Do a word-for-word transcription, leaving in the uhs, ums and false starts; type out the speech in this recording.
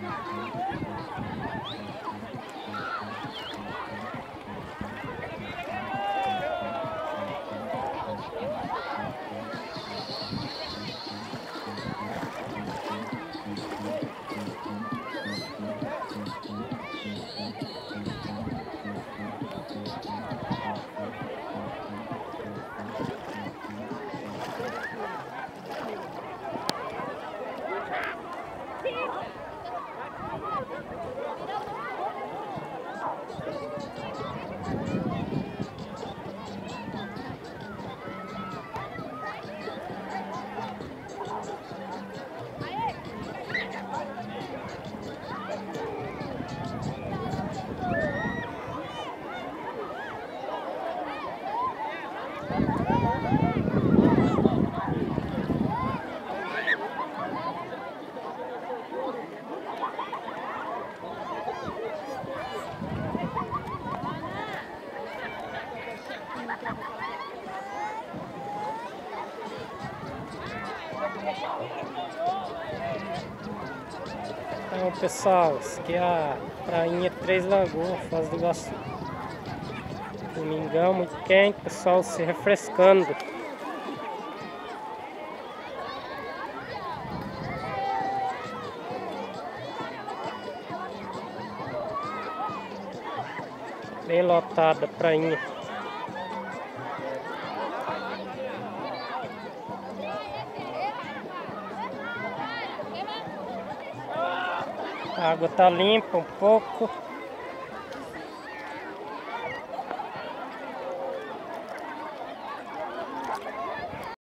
Então pessoal, isso aqui é a prainha Três Lagoas, Foz do Iguaçu. Domingão muito quente, pessoal se refrescando. Bem lotada a prainha. A água tá limpa um pouco.